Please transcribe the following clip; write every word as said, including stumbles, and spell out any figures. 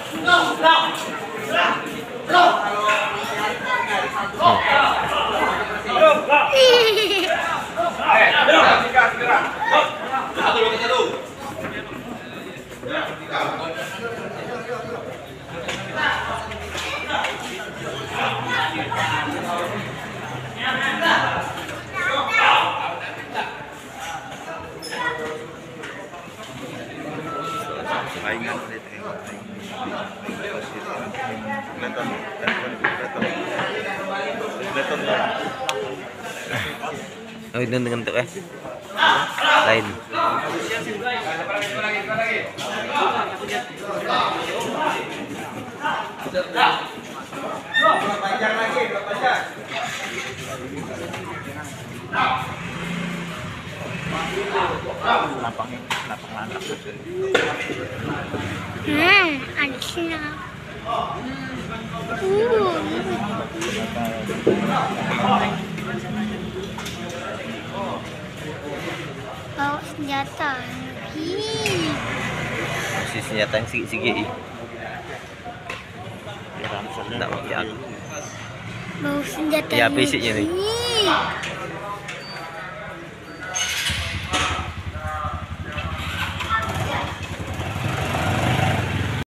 Pahingan ulit eh. Leton, leton, leton. Leton lah. Oh, ini dengan tuh eh. Lain. Panjang lagi, panjang. Lapangnya, lapang lantak. Hmm, ada sini. Uh. Bawa senjata. Hi. Si senjata yang sigi-sigi. Nak pakai aku. Bawa senjata. Ya, basicnya nih. Hi.